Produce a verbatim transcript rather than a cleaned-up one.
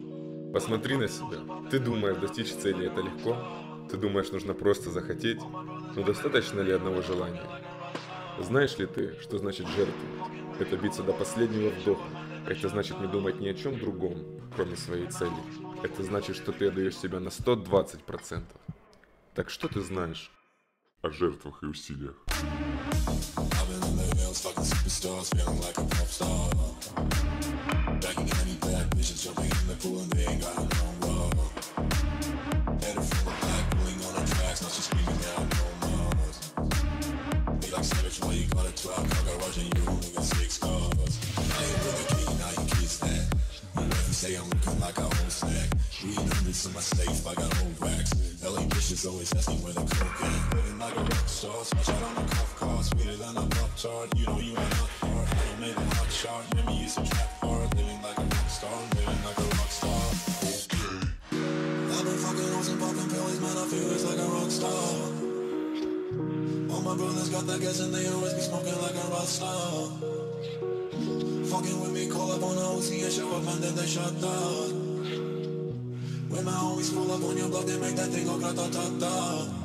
Посмотри на себя. Ты думаешь, достичь цели это легко? Ты думаешь, нужно просто захотеть? Но достаточно ли одного желания? Знаешь ли ты, что значит жертвовать? Это биться до последнего вдоха. Это значит не думать ни о чем другом, кроме своей цели. Это значит, что ты отдаешь себя на сто двадцать процентов. Так что ты знаешь о жертвах и усилиях? I've been in the hills, fucking superstars, feeling like a pop star. Backing any bad bitches, jumping in the pool and they ain't got no love. Headed for the back, pulling on the tracks, now she's screaming out no more. Be like savage, why you got a twelve car garage and you only got six cars. I ain't with the key, now you kiss that. You never say I'm looking like a whole snack. Reading hundreds in my safe, I got old racks. L A bitches always asking where the coke at. Living like a rock star, smash out on the cuff car, sweeter than a pop tart. You know you ain't not hard, I don't make a hot shot. Remember you used to trap hard, living like a rock star, living like a rock star. Okay. I've been fucking hoes and popping pills, man, I feel it's like a rock star. All my brothers got that gas and they always be smoking like a rock star. Fucking with me, call up on the O C and show up and then they shut down. When my homies pull up on your block, they make that thing go grata-ta-ta.